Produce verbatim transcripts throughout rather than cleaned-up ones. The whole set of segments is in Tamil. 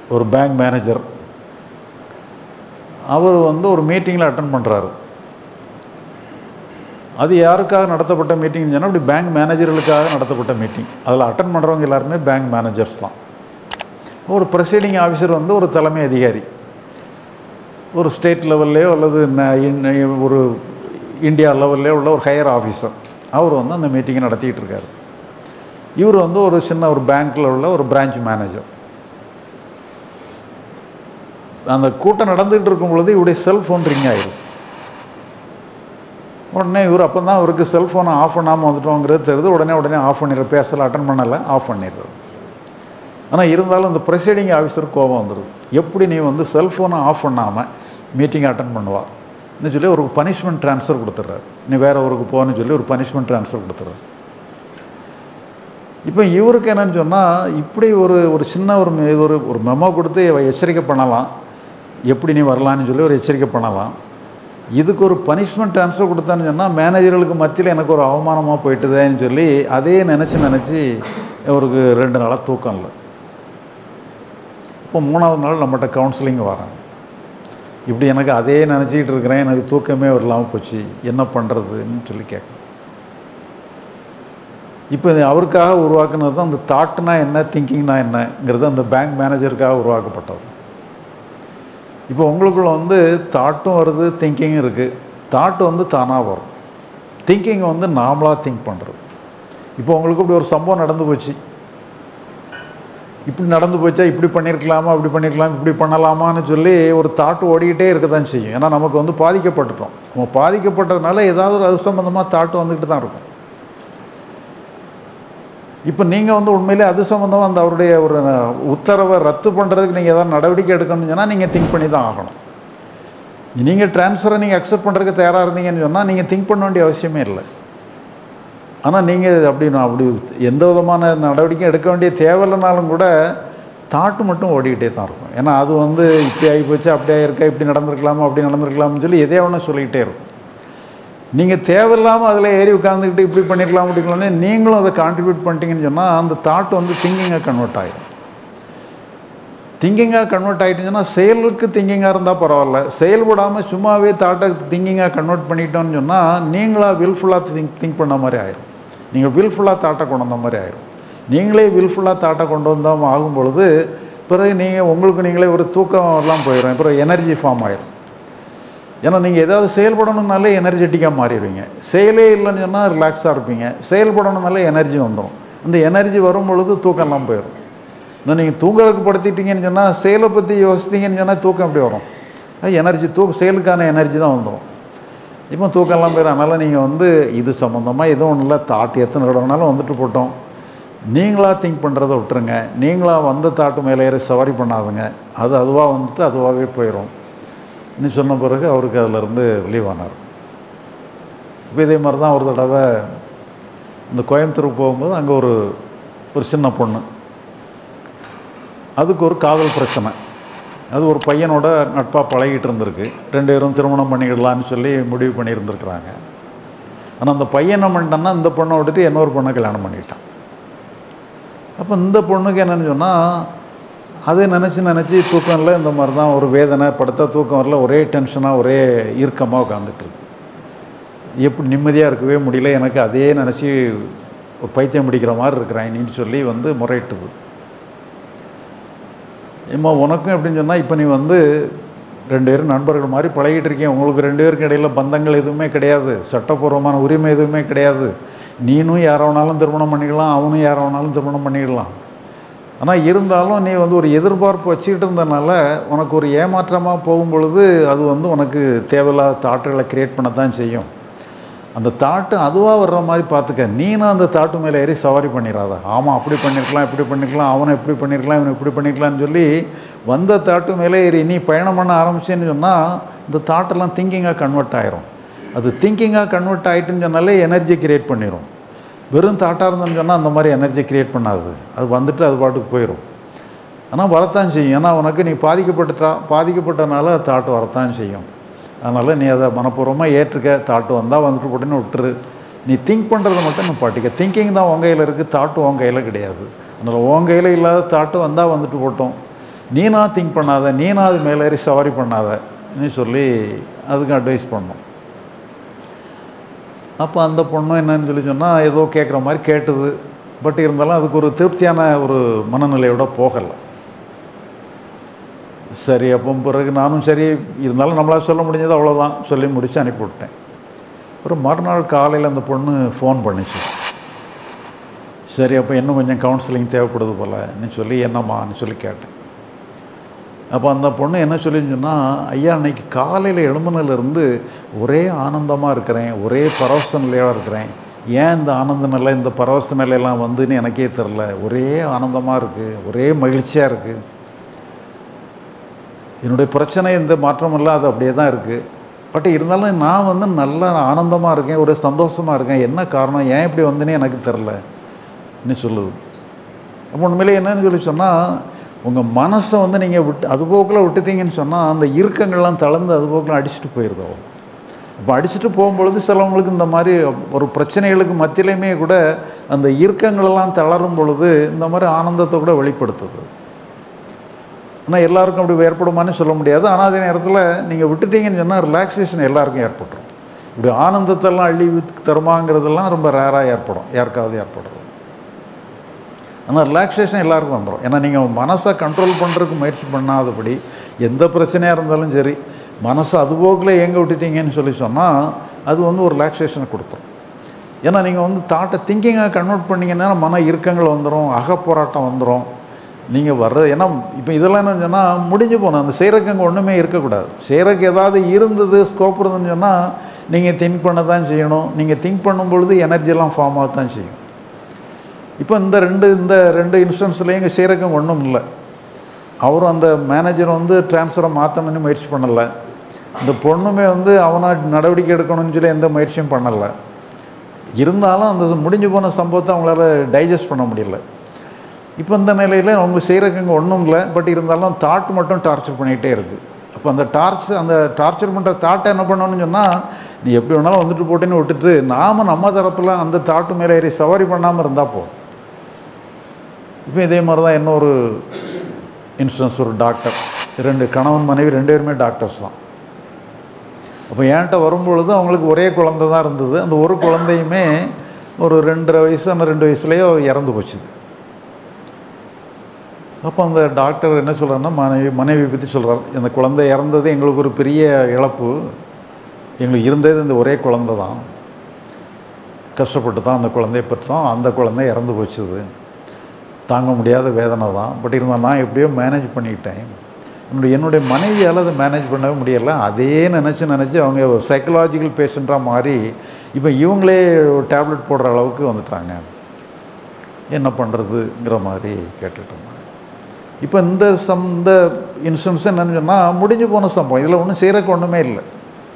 ஒரு பேங்க் மேனேஜர். அவர் வந்து ஒரு மீட்டிங்கில் அட்டன் பண்ணுறாரு. அது யாருக்காக நடத்தப்பட்ட மீட்டிங்னு சொன்னால் அப்படி பேங்க் மேனேஜர்களுக்காக நடத்தப்பட்ட மீட்டிங். அதில் அட்டன் பண்ணுறவங்க எல்லாருமே பேங்க் மேனேஜர்ஸ் தான். ஒரு ப்ரெசைடிங் ஆஃபீஸர் வந்து ஒரு தலைமை அதிகாரி, ஒரு ஸ்டேட் லெவல்லையோ அல்லது ஒரு இந்தியா லெவல்லையோ உள்ள ஒரு ஹையர் ஆஃபீஸர், அவர் வந்து அந்த மீட்டிங்கை நடத்திக்கிட்டு இருக்கார். இவர் வந்து ஒரு சின்ன ஒரு பேங்க்கில் உள்ள ஒரு பிரான்ச் மேனேஜர். அந்த கூட்டம் நடந்துகிட்டு இருக்கும் பொழுது இவருடைய செல்ஃபோன் ரிங் ஆயிடும். உடனே இவர் அப்போ தான் அவருக்கு செல்ஃபோனை ஆஃப் பண்ணாமல் வந்துட்டோங்கிறது தெரியுது. உடனே உடனே ஆஃப் பண்ணிடுற, பேசலை, அட்டன் பண்ணலை, ஆஃப் பண்ணிடுறது. ஆனால் இருந்தாலும் இந்த ப்ரெசைடிங் ஆஃபீஸர் கோபம் வந்துடுது. எப்படி நீ வந்து செல்ஃபோனை ஆஃப் பண்ணாமல் மீட்டிங்கை அட்டன் பண்ணுவார்னு சொல்லி ஒரு பனிஷ்மெண்ட் ட்ரான்ஸ்ஃபர் கொடுத்துட்றாரு. நீ வேறு ஊருக்கு போன்னு சொல்லி ஒரு பனிஷ்மெண்ட் ட்ரான்ஸ்ஃபர் கொடுத்துட்றாரு. இப்போ இவருக்கு என்னன்னு சொன்னால், இப்படி ஒரு ஒரு சின்ன ஒரு இது ஒரு ஒரு மெமோ கொடுத்து எச்சரிக்கை பண்ணலாம், எப்படி நீ வரலான்னு சொல்லி ஒரு எச்சரிக்கை பண்ணலாம். இதுக்கு ஒரு பனிஷ்மெண்ட் ட்ரான்ஸ்ஃபர் கொடுத்தான்னு சொன்னால் மேனேஜர்களுக்கு மத்தியில் எனக்கு ஒரு அவமானமாக போயிட்டுதேன்னு சொல்லி அதே நினச்சி நினச்சி அவருக்கு ரெண்டு நாளாக தூக்கம் இல்லை. இப்போ மூணாவது நாள் நம்மகிட்ட கவுன்சிலிங் வராங்க. இப்படி எனக்கு அதே நினச்சிக்கிட்டு இருக்கிறேன், எனக்கு தூக்கமே வரலாமல் போச்சு, என்ன பண்ணுறதுன்னு சொல்லி கேட்க. இப்போ இது அவருக்காக உருவாக்குனது தான் அந்த தாட்னா என்ன, திங்கிங்னா என்னங்கிறது அந்த பேங்க் மேனேஜருக்காக உருவாக்கப்பட்டது. இப்போ உங்களுக்குள்ள வந்து தாட்டும் வருது, திங்கிங்கும் இருக்குது. தாட்டு வந்து தானாக வரும், திங்கிங் வந்து நாமளாக திங்க் பண்ணுறது. இப்போ உங்களுக்கு இப்படி ஒரு சம்பவம் நடந்து போச்சு, இப்படி நடந்து போச்சா, இப்படி பண்ணியிருக்கலாமா, அப்படி பண்ணியிருக்கலாம், இப்படி பண்ணலாமான்னு சொல்லி ஒரு தாட்டு ஓடிக்கிட்டே இருக்க தான் செய்யும். ஏன்னா நமக்கு வந்து பாதிக்கப்பட்டுட்டோம். நம்ம பாதிக்கப்பட்டதுனால ஏதாவது ஒரு அது சம்மந்தமாக தாட்டு வந்துக்கிட்டு தான் இருக்கும். இப்போ நீங்கள் வந்து உண்மையிலே அது சம்மந்தமாக அந்த அவருடைய ஒரு உத்தரவை ரத்து பண்ணுறதுக்கு நீங்கள் ஏதாவது நடவடிக்கை எடுக்கணும்னு சொன்னால் நீங்கள் திங்க் பண்ணி தான் ஆகணும். நீங்கள் ட்ரான்ஸ்ஃபரை நீங்கள் அக்செப்ட் பண்ணுறதுக்கு தயாராக இருந்தீங்கன்னு சொன்னால் நீங்கள் திங்க் பண்ண வேண்டிய அவசியமே இல்லை. ஆனால் நீங்கள் அப்படி அப்படி எந்த விதமான நடவடிக்கையும் எடுக்க வேண்டிய தேவையில்லைனாலும் கூட தாட்டு மட்டும் ஓடிக்கிட்டே தான் இருக்கும். ஏன்னா அது வந்து இப்படி ஆகி போச்சு, அப்படி ஆகிருக்கா, இப்படி நடந்திருக்கலாமா, அப்படி நடந்திருக்கலாம்னு சொல்லி எதே ஒன்று சொல்லிக்கிட்டே இருக்கும். நீங்கள் தேவையில்லாமல் அதில் ஏறி உட்காந்துக்கிட்டு இப்படி பண்ணியிருக்கலாம் அப்படிங்களே நீங்களும் அதை கான்ட்ரிபியூட் பண்ணிட்டீங்கன்னு சொன்னால் அந்த தாட் வந்து திங்கிங்காக கன்வெர்ட் ஆகிடும். திங்கிங்காக கன்வெர்ட் ஆகிட்டுங்கன்னா செயலுக்கு திங்கிங்காக இருந்தால் பரவாயில்ல, செயல்படாமல் சும்மாவே தாட்டை திங்கிங்காக கன்வெர்ட் பண்ணிட்டோன்னு சொன்னால் நீங்களாக வில்ஃபுல்லாக திங்க் திங்க் பண்ண மாதிரி ஆயிடும். நீங்கள் வில்ஃபுல்லாக தாட்டை கொண்டு வந்த மாதிரி ஆயிடும். நீங்களே வில்ஃபுல்லாக தாட்டை கொண்டு வந்தாமல் ஆகும் பொழுது பிறகு நீங்கள் உங்களுக்கு நீங்களே ஒரு தூக்கம் எல்லாம் போயிடும், பிறகு எனர்ஜி ஃபார்ம் ஆயிடும். ஏன்னா நீங்கள் ஏதாவது செயல்படணுன்னாலே எனர்ஜெட்டிக்காக மாறிடுவீங்க. செயலே இல்லைன்னு சொன்னால் ரிலாக்ஸாக இருப்பீங்க. செயல்படணுனாலே எனர்ஜி வந்துடும். அந்த எனர்ஜி வரும் பொழுது தூக்கம்லாம் போயிடும். இன்னும் நீங்கள் தூங்குறதுக்கு படுத்திட்டீங்கன்னு சொன்னால் செயலை பற்றி யோசித்தீங்கன்னு சொன்னால் தூக்கம் எப்படி வரும்? எனர்ஜி தூக்க செயலுக்கான எனர்ஜி தான் வந்துடும். இப்போ தூக்கம்லாம் போயிடும். அதனால் நீங்கள் வந்து இது சம்மந்தமாக எதுவும் ஒன்றும் இல்லை, தாட்டு எத்தனை தடவைனாலும் வந்துட்டு போட்டோம், நீங்களாக திங்க் பண்ணுறதை விட்டுருங்க. நீங்களாக வந்த தாட்டு மேலே ஏறி சவாரி பண்ணாதுங்க, அது அதுவாக வந்துட்டு அதுவாகவே போயிடும் நீ சொன்ன பிறகு அவருக்கு அதிலேருந்து வெளிவானார். இப்போ இதே மாதிரி தான் ஒரு தடவை இந்த கோயம்புத்தூருக்கு போகும்போது அங்கே ஒரு ஒரு சின்ன பொண்ணு, அதுக்கு ஒரு காதல் பிரச்சனை. அது ஒரு பையனோட நட்பாக பழகிட்டு இருந்திருக்கு. ரெண்டு பேரும் திருமணம் பண்ணிக்கிடலான்னு சொல்லி முடிவு பண்ணியிருந்துருக்குறாங்க. ஆனால் அந்த பையன் என்ன பண்ணிட்டான்னா இந்த பொண்ணை விட்டுட்டு இன்னொரு பொண்ணை கல்யாணம் பண்ணிட்டான். அப்போ இந்த பொண்ணுக்கு என்னென்னு சொன்னால் அதை நினச்சி நினச்சி தூக்கம் இல்லை, இந்த மாதிரி தான் ஒரு வேதனை, படுத்தா தூக்கம் வரல, ஒரே டென்ஷனாக ஒரே இறுக்கமாக உட்காந்துட்டுருக்கு. எப்படி நிம்மதியாக இருக்கவே முடியல, எனக்கு அதே நினச்சி ஒரு பைத்தியம் பிடிக்கிற மாதிரி இருக்கிறாயின்னு சொல்லி வந்து முறையிட்டுது. ஏம்மா உனக்கும் எப்படின்னு சொன்னால் இப்போ நீ வந்து ரெண்டு பேரும் நண்பர்கள் மாதிரி பழகிட்டு இருக்கேன், உங்களுக்கு ரெண்டு பேருக்கு இடையில் பந்தங்கள் எதுவுமே கிடையாது, சட்டப்பூர்வமான உரிமை எதுவுமே கிடையாது. நீனும் யாரை வேணாலும் திருமணம் பண்ணிக்கலாம், அவனும் யாரை வேணாலும் திருமணம் பண்ணிக்கலாம். ஆனால் இருந்தாலும் நீ வந்து ஒரு எதிர்பார்ப்பு வச்சுக்கிட்டு இருந்தனால உனக்கு ஒரு ஏமாற்றமாக போகும் பொழுது அது வந்து உனக்கு தேவையில்லாத தாட்டுகளை க்ரியேட் பண்ண தான் செய்யும். அந்த தாட்டு அதுவாக வர்ற மாதிரி பார்த்துக்க, நீனும் அந்த தாட்டு மேலே ஏறி சவாரி பண்ணிடாத. ஆமாம் அப்படி பண்ணியிருக்கலாம், இப்படி பண்ணியிருக்கலாம், அவனை எப்படி பண்ணியிருக்கலாம், இவனை இப்படி பண்ணியிருக்கலான்னு சொல்லி வந்த தாட்டு மேலே ஏறி நீ பயணம் பண்ண ஆரம்பிச்சேன்னு சொன்னால் இந்த தாட்டெல்லாம் திங்கிங்காக கன்வெர்ட் ஆகிரும். அது திங்கிங்காக கன்வெர்ட் ஆகிட்டுன்னு சொன்னாலே எனர்ஜி க்ரியேட் பண்ணிடும். வெறும் தாட்டாக இருந்தோன்னு சொன்னால் அந்த மாதிரி எனர்ஜி க்ரியேட் பண்ணாது, அது வந்துட்டு அது பாட்டுக்கு போயிடும். ஆனால் வரத்தான் செய்யும். ஏன்னா உனக்கு நீ பாதிக்கப்பட்டுட்டா பாதிக்கப்பட்டனால தாட்டு வரத்தான் செய்யும். அதனால் நீ அதை மனப்பூர்வமாக ஏற்றுக்க, தாட்டு வந்தால் வந்துட்டு போட்டுன்னு விட்டுரு. நீ திங்க் பண்ணுறதை மட்டும் நீ பாட்டிக்க. திங்கிங் தான் உன் கையில் இருக்குது, தாட்டு உன் கையில் கிடையாது. அதனால் உன் கையில் இல்லாத தாட்டு வந்தால் வந்துட்டு போட்டோம், நீனா திங்க் பண்ணாத, நீனா அது மேலேறி சவாரி பண்ணாதன்னு சொல்லி அதுக்கு அட்வைஸ் பண்ணோம். அப்போ அந்த பொண்ணும் என்னன்னு சொல்லி சொன்னால் ஏதோ கேட்குற மாதிரி கேட்டுது. பட் இருந்தாலும் அதுக்கு ஒரு திருப்தியான ஒரு மனநிலையோட போகலை. சரி, அப்போ பிறகு நானும் சரி இருந்தாலும் நம்மளால் சொல்ல முடிஞ்சது அவ்வளோதான் சொல்லி முடித்து அனுப்பிவிட்டேன். ஒரு மறுநாள் காலையில் அந்த பொண்ணு ஃபோன் பண்ணிச்சு. சரி, அப்போ இன்னும் கொஞ்சம் கவுன்சிலிங் தேவைப்படுது போலன்னு சொல்லி என்னம்மான்னு சொல்லி கேட்டேன். அப்போ அந்த பொண்ணு என்ன சொல்லின்னு சொன்னால், ஐயா அன்னைக்கு காலையில் எழும்புனிலேருந்து ஒரே ஆனந்தமாக இருக்கிறேன், ஒரே பரவச நிலையாக இருக்கிறேன். ஏன் இந்த ஆனந்த நிலை, இந்த பரவச நிலையெல்லாம் வந்துன்னு எனக்கே தெரில. ஒரே ஆனந்தமாக இருக்குது, ஒரே மகிழ்ச்சியாக இருக்குது. என்னுடைய பிரச்சனை இந்த மாற்றம் இல்லை, அது அப்படியே தான் இருக்குது. பட் இருந்தாலும் நான் வந்து நல்ல ஆனந்தமாக இருக்கேன், ஒரு சந்தோஷமாக இருக்கேன். என்ன காரணம், ஏன் இப்படி வந்துன்னு எனக்கு தெரிலன்னு சொல்லுது. அப்போ உண்மையிலே என்னன்னு சொல்லி சொன்னால், உங்கள் மனசை வந்து நீங்கள் விட்டு அதுபோக்கில் விட்டுட்டீங்கன்னு சொன்னால் அந்த இறுக்கங்கள்லாம் தளர்ந்து அதுபோக்கில் அடிச்சுட்டு போயிடுதோம். இப்போ அடிச்சுட்டு போகும்பொழுது சிலவங்களுக்கு இந்த மாதிரி ஒரு பிரச்சனைகளுக்கு மத்தியிலையுமே கூட அந்த இறுக்கங்களெல்லாம் தளரும் பொழுது இந்த மாதிரி ஆனந்தத்தை கூட வெளிப்படுத்துது. ஆனால் எல்லாருக்கும் அப்படி ஏற்படுமான்னு சொல்ல முடியாது. ஆனால் அதே நேரத்தில் நீங்கள் விட்டுட்டீங்கன்னு சொன்னால் ரிலாக்ஸேஷன் எல்லாருக்கும் ஏற்பட்டுரும். இப்படி ஆனந்தத்தெல்லாம் அள்ளி தருமாங்கிறதெல்லாம் ரொம்ப ரேராக ஏற்படும், யாருக்காவது ஏற்படுறது. ஆனால் ரிலாக்ஸேஷன் எல்லாருக்கும் வந்துடும். ஏன்னா நீங்கள் மனசை கண்ட்ரோல் பண்ணுறதுக்கு முயற்சி பண்ணாதபடி எந்த பிரச்சனையாக இருந்தாலும் சரி மனசை அதுபோக்கில் எங்கே விட்டுட்டீங்கன்னு சொல்லி சொன்னால் அது வந்து ஒரு ரிலாக்ஸேஷனை கொடுத்துரும். ஏன்னா நீங்கள் வந்து தாட்டை திங்கிங்காக கன்வெர்ட் பண்ணிங்கன்னா மன இறுக்கங்கள் வந்துடும், அகப்போராட்டம் வந்துடும். நீங்கள் வர்றது ஏன்னா இப்போ இதெல்லாம் என்னன்னு சொன்னால் முடிஞ்சு போகணும். அந்த செய்கிறக்கு அங்கே ஒன்றுமே இருக்கக்கூடாது. செய்கிறக்கு ஏதாவது இருந்தது, ஸ்கோப் இருந்துன்னு சொன்னால் நீங்கள் திங்க் பண்ண தான் செய்யணும். நீங்கள் திங்க் பண்ணும்பொழுது எனர்ஜியெல்லாம் ஃபார்ம் ஆக தான் செய்யும். இப்போ இந்த ரெண்டு இந்த ரெண்டு இன்ஸ்டன்ஸ்லேயும் இங்கே செய்கிறக்கும் ஒன்றும் இல்லை. அவரும் அந்த மேனேஜர் வந்து ட்ரான்ஸ்ஃபரை மாற்றணும்னு முயற்சி பண்ணலை. இந்த பொண்ணுமே வந்து அவனா நடவடிக்கை எடுக்கணும்னு சொல்லி எந்த முயற்சியும் பண்ணலை. இருந்தாலும் அந்த முடிஞ்சு போன சம்பவத்தை அவங்களால டைஜஸ்ட் பண்ண முடியல. இப்போ இந்த நிலையில் அவங்க செய்கிறக்கு இங்கே ஒன்றும் இல்லை. பட் இருந்தாலும் தாட் மட்டும் டார்ச்சர் பண்ணிகிட்டே இருக்குது. அப்போ அந்த டார்ச் அந்த டார்ச்சர் பண்ணுற தாட்டை என்ன பண்ணணும்னு சொன்னால், நீ எப்படி வேணாலும் வந்துட்டு போட்டேன்னு விட்டுட்டு நாம் நம்ம தரப்பில் அந்த தாட்டு மேலே ஏறி சவாரி பண்ணாமல் இருந்தால் போதும். இப்போ இதே மாதிரி தான் இன்னொரு இன்ஸ்டன்ஸ், ஒரு டாக்டர், ரெண்டு கணவன் மனைவி ரெண்டு பேருமே டாக்டர்ஸ் தான். அப்போ என்கிட்ட வரும்பொழுது அவங்களுக்கு ஒரே குழந்தை தான் இருந்தது. அந்த ஒரு குழந்தையுமே ஒரு ரெண்டரை வயசு அந்த ரெண்டு வயசுலேயோ இறந்து போச்சுது. அப்போ அந்த டாக்டர் என்ன சொல்கிறாருன்னா, மனைவி மனைவி பற்றி சொல்கிறார். இந்த குழந்தை இறந்தது எங்களுக்கு ஒரு பெரிய இழப்பு. எங்களுக்கு இருந்தது இந்த ஒரே குழந்தை தான், கஷ்டப்பட்டு தான் அந்த குழந்தைய பெற்றோம். அந்த குழந்தை இறந்து போச்சுது, தாங்க முடியாத வேதனை தான். பட் இருந்தால் நான் எப்படியோ மேனேஜ் பண்ணிக்கிட்டேன். என்னுடைய என்னுடைய மனைவியால் அதை மேனேஜ் பண்ணவே முடியலை. அதே நினச்சி நினச்சி அவங்க சைக்கலாஜிக்கல் பேஷண்ட்டாக மாறி இப்போ இவங்களே டேப்லெட் போடுற அளவுக்கு வந்துட்டாங்க. என்ன பண்ணுறதுங்கிற மாதிரி கேட்டுட்டோம். இப்போ இந்த சம் இந்த இன்ஸ்டன்ஸ் என்னன்னு சொன்னால் முடிஞ்சு போன சம்பவம், இதில் ஒன்றும் செய்கிறக்கு ஒன்றுமே இல்லை.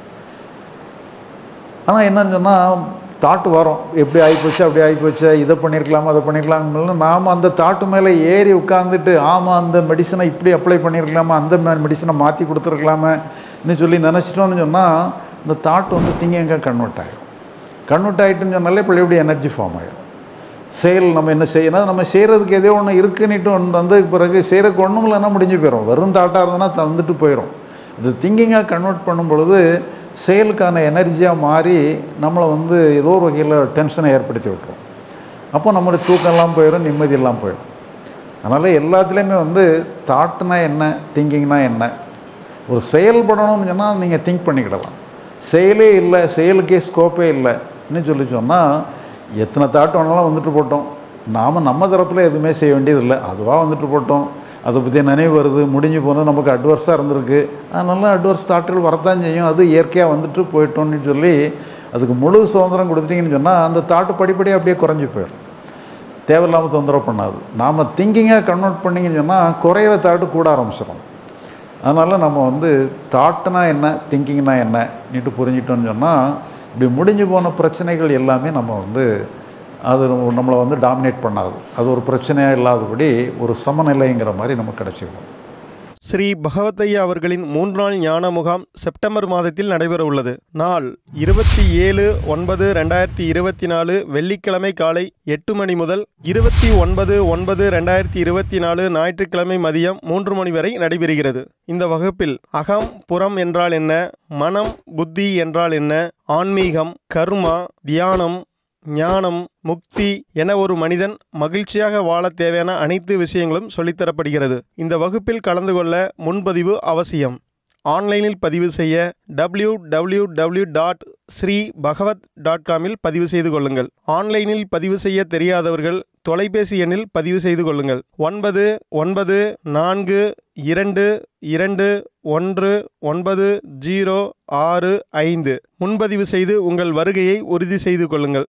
ஆனால் என்னன்னு சொன்னால் தாட்டு வரும், எப்படி ஆகிப்போச்சு அப்படி ஆகிப்போச்சு, இதை பண்ணியிருக்கலாமா அதை பண்ணியிருக்கலாம்னு நாம் அந்த தாட்டு மேலே ஏறி உட்காந்துட்டு ஆமாம் அந்த மெடிசனை இப்படி அப்ளை பண்ணியிருக்கலாமா, அந்த மெடிசனை மாற்றி கொடுத்துருக்கலாமேன்னு சொல்லி நினச்சிட்டோன்னு சொன்னால் இந்த தாட்டு வந்து திங்கிங்காக கன்வெர்ட் ஆகிடும். கன்வெர்ட் ஆகிட்டுன்னு சொன்னாலே இப்போ எப்படி எனர்ஜி ஃபார்ம் ஆகிடும். செயல் நம்ம என்ன செய்யணும், நம்ம செய்கிறதுக்கு எதோ ஒன்று இருக்குன்னுட்டு ஒன்று வந்து பிறகு செய்கிறக்கு ஒன்றும் இல்லைன்னா முடிஞ்சு போயிடும். வெறும் தாட்டாக இருந்ததுன்னா தந்துட்டு போயிடும். இது திங்கிங்காக கன்வெர்ட் பண்ணும் பொழுது செயலுக்கான எனர்ஜியாக மாறி நம்மளை வந்து ஏதோ ஒரு வகையில் டென்ஷனை ஏற்படுத்தி விட்டுரும். அப்போ நம்மளுடைய தூக்கம்லாம் போயிடும், நிம்மதியெல்லாம் போயிடும். அதனால் எல்லாத்துலேயுமே வந்து தாட்டுனா என்ன, திங்கிங்னா என்ன. ஒரு செயல்படணும்னு சொன்னால் நீங்கள் திங்க் பண்ணிக்கிடலாம். செயலே இல்லை, செயலுக்கே ஸ்கோப்பே இல்லைன்னு சொல்லி சொன்னால் எத்தனை தாட்டு வேணாலும் வந்துட்டு போட்டோம், நாம் நம்ம தரப்பில் எதுவுமே செய்ய வேண்டியதில்லை, அதுவாக வந்துட்டு போட்டோம். அதை பற்றி நினைவு வருது, முடிஞ்சு போனது நமக்கு அட்வர்ஸாக இருந்திருக்கு, அதனால அட்வர்ஸ் தாட்டுகள் வரத்தான் செய்யும். அது இயற்கையாக வந்துட்டு போயிட்டோன்னு சொல்லி அதுக்கு முழு சுதந்திரம் கொடுத்துட்டிங்கன்னு சொன்னால் அந்த தாட்டு படிப்படியாக அப்படியே குறைஞ்சி போயிடும். தேவையில்லாமல் தொந்தரவு பண்ணாது. நாம் திங்கிங்காக கன்வெர்ட் பண்ணிங்கன்னு சொன்னால் குறையிற தாட்டு கூட ஆரம்பிச்சிடும். அதனால் நம்ம வந்து தாட்டுனா என்ன, திங்கிங்னா என்ன நீட்டு புரிஞ்சிட்டோன்னு சொன்னால் இப்படி முடிஞ்சு போன பிரச்சனைகள் எல்லாமே நம்ம வந்து அது நம்மளை வந்து டாமினேட் பண்ணாது. அது ஒரு பிரச்சனையாக இல்லாதபடி ஒரு சமநிலைங்கிற மாதிரி நமக்கு கிடச்சிடும். ஸ்ரீ பகவத்தையா அவர்களின் மூன்று நாள் ஞான முகாம் செப்டம்பர் மாதத்தில் நடைபெற உள்ளது. நாள் இருபத்தி ஏழு ஒன்பது ரெண்டாயிரத்தி இருபத்தி நாலு வெள்ளிக்கிழமை காலை எட்டு மணி முதல் இருபத்தி ஒன்பது ஒன்பது ரெண்டாயிரத்தி இருபத்தி நாலு ஞாயிற்றுக்கிழமை மதியம் மூன்று மணி வரை நடைபெறுகிறது. இந்த வகுப்பில் அகம் புறம் என்றால் என்ன, மனம் புத்தி என்றால் என்ன, ஆன்மீகம், கர்மா, தியானம், ஞானம், முக்தி என ஒரு மனிதன் மகிழ்ச்சியாக வாழ தேவையான அனைத்து விஷயங்களும் சொல்லித்தரப்படுகிறது. இந்த வகுப்பில் கலந்து கொள்ள முன்பதிவு அவசியம். ஆன்லைனில் பதிவு செய்ய W W W dot Sri Bhagavad dot காமில் பதிவு செய்து கொள்ளுங்கள். ஆன்லைனில் பதிவு செய்ய தெரியாதவர்கள் தொலைபேசி எண்ணில் பதிவு செய்து கொள்ளுங்கள். ஒன்பது ஒன்பது நான்கு இரண்டு இரண்டு ஒன்று ஒன்பது ஜீரோ ஆறு ஐந்து முன்பதிவு செய்து உங்கள் வருகையை உறுதி செய்து கொள்ளுங்கள்.